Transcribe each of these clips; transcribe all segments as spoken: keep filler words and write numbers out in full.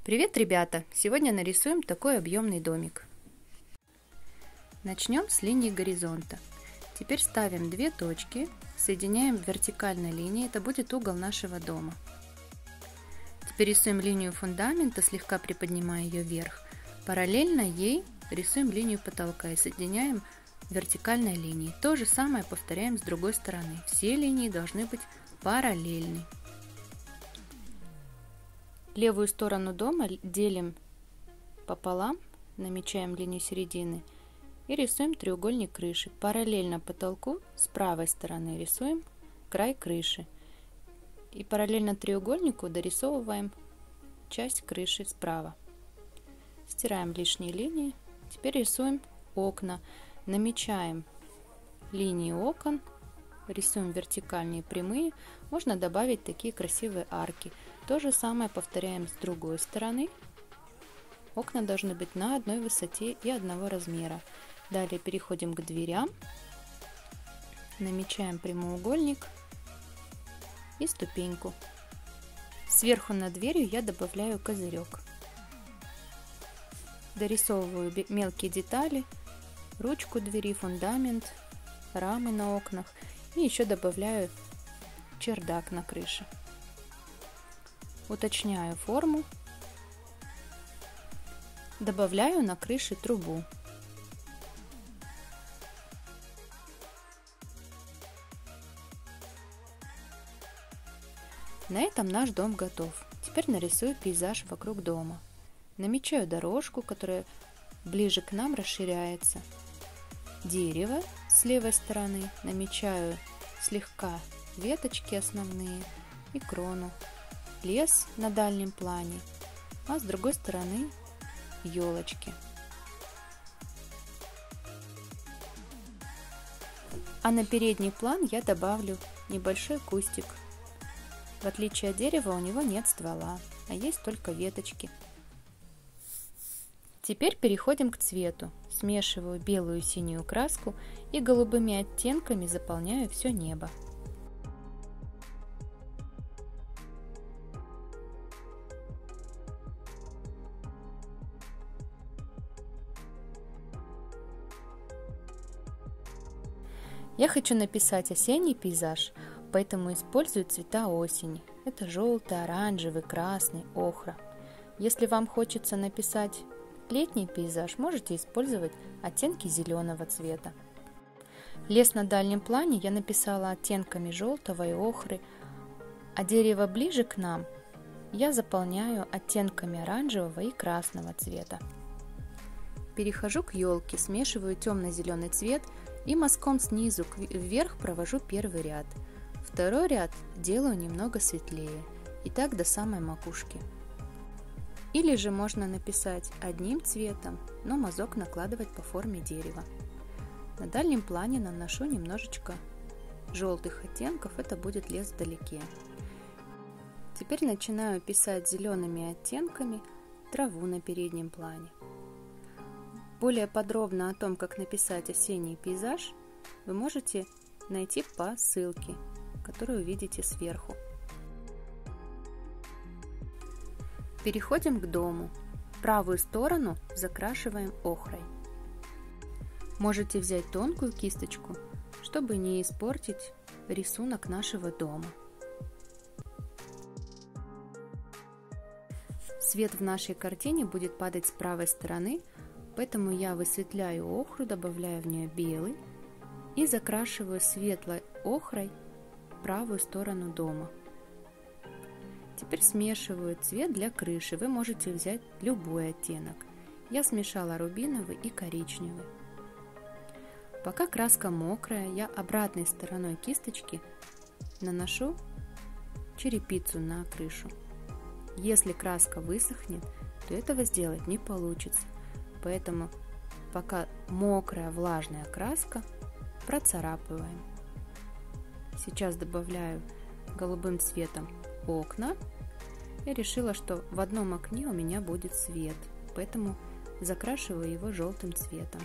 Привет, ребята! Сегодня нарисуем такой объемный домик. Начнем с линии горизонта. Теперь ставим две точки, соединяем вертикальной линией, это будет угол нашего дома. Теперь рисуем линию фундамента, слегка приподнимая ее вверх. Параллельно ей рисуем линию потолка и соединяем вертикальной линией. То же самое повторяем с другой стороны. Все линии должны быть параллельны. Левую сторону дома делим пополам, намечаем линию середины и рисуем треугольник крыши. Параллельно потолку с правой стороны рисуем край крыши. И параллельно треугольнику дорисовываем часть крыши справа. Стираем лишние линии. Теперь рисуем окна. Намечаем линии окон, рисуем вертикальные прямые. Можно добавить такие красивые арки. То же самое повторяем с другой стороны. Окна должны быть на одной высоте и одного размера. Далее переходим к дверям. Намечаем прямоугольник и ступеньку. Сверху над дверью я добавляю козырек. Дорисовываю мелкие детали, ручку двери, фундамент, рамы на окнах и еще добавляю чердак на крыше. Уточняю форму, добавляю на крыше трубу. На этом наш дом готов. Теперь нарисую пейзаж вокруг дома. Намечаю дорожку, которая ближе к нам расширяется. Дерево с левой стороны, намечаю слегка веточки основные и крону. Лес на дальнем плане, а с другой стороны елочки. А на передний план я добавлю небольшой кустик. В отличие от дерева, у него нет ствола, а есть только веточки. Теперь переходим к цвету. Смешиваю белую и синюю краску и голубыми оттенками заполняю все небо. Я хочу написать осенний пейзаж, поэтому использую цвета осени. Это желтый, оранжевый, красный, охра. Если вам хочется написать летний пейзаж, можете использовать оттенки зеленого цвета. Лес на дальнем плане я написала оттенками желтого и охры, а дерево ближе к нам я заполняю оттенками оранжевого и красного цвета. Перехожу к елке, смешиваю темно-зеленый цвет и мазком снизу вверх провожу первый ряд. Второй ряд делаю немного светлее, и так до самой макушки. Или же можно написать одним цветом, но мазок накладывать по форме дерева. На дальнем плане наношу немножечко желтых оттенков, это будет лес вдалеке. Теперь начинаю писать зелеными оттенками траву на переднем плане. Более подробно о том, как написать осенний пейзаж, вы можете найти по ссылке, которую видите сверху. Переходим к дому. Правую сторону закрашиваем охрой. Можете взять тонкую кисточку, чтобы не испортить рисунок нашего дома. Свет в нашей картине будет падать с правой стороны, поэтому я высветляю охру, добавляю в нее белый и закрашиваю светлой охрой правую сторону дома. Теперь смешиваю цвет для крыши. Вы можете взять любой оттенок. Я смешала рубиновый и коричневый. Пока краска мокрая, я обратной стороной кисточки наношу черепицу на крышу. Если краска высохнет, то этого сделать не получится. Поэтому пока мокрая влажная краска, процарапываем. Сейчас добавляю голубым цветом окна. Я решила, что в одном окне у меня будет свет, поэтому закрашиваю его желтым цветом.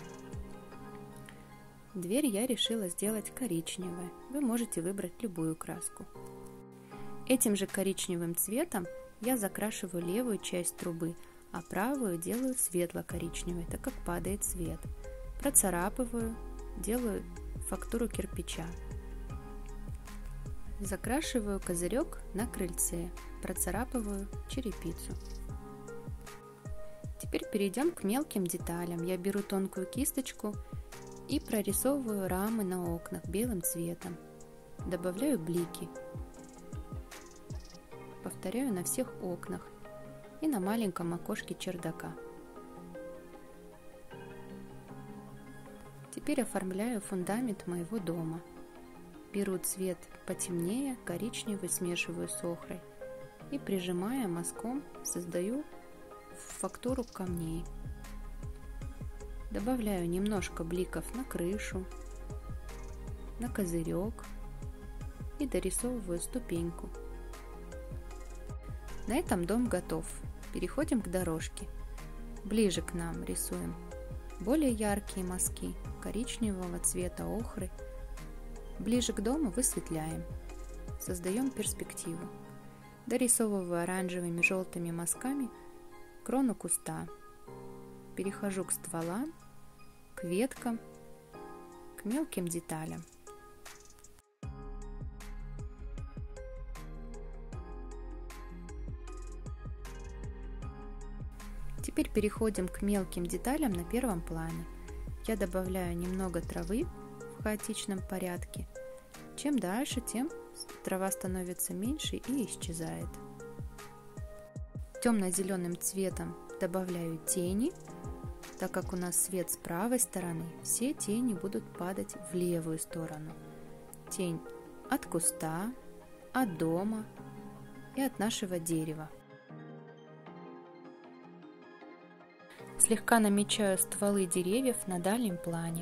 Дверь я решила сделать коричневой. Вы можете выбрать любую краску. Этим же коричневым цветом я закрашиваю левую часть трубы, а правую делаю светло-коричневой, так как падает свет. Процарапываю, делаю фактуру кирпича. Закрашиваю козырек на крыльце, процарапываю черепицу. Теперь перейдем к мелким деталям. Я беру тонкую кисточку и прорисовываю рамы на окнах белым цветом. Добавляю блики. Повторяю на всех окнах и на маленьком окошке чердака. Теперь оформляю фундамент моего дома. Беру цвет потемнее, коричневый, смешиваю с охрой и, прижимая мазком, создаю фактуру камней. Добавляю немножко бликов на крышу, на козырек и дорисовываю ступеньку. На этом дом готов. Переходим к дорожке. Ближе к нам рисуем более яркие мазки коричневого цвета охры. Ближе к дому высветляем. Создаем перспективу. Дорисовываю оранжевыми желтыми мазками крону куста. Перехожу к стволам, к веткам, к мелким деталям. Теперь переходим к мелким деталям на первом плане. Я добавляю немного травы в хаотичном порядке. Чем дальше, тем трава становится меньше и исчезает. Темно-зеленым цветом добавляю тени. Так как у нас свет с правой стороны, все тени будут падать в левую сторону. Тень от куста, от дома и от нашего дерева. Слегка намечаю стволы деревьев на дальнем плане.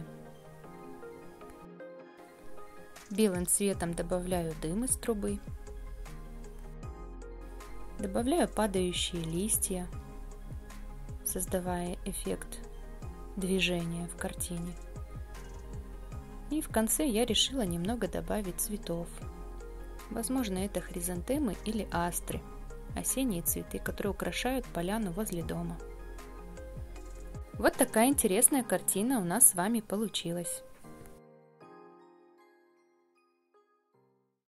Белым цветом добавляю дым из трубы. Добавляю падающие листья, создавая эффект движения в картине. И в конце я решила немного добавить цветов. Возможно, это хризантемы или астры, осенние цветы, которые украшают поляну возле дома. Вот такая интересная картина у нас с вами получилась.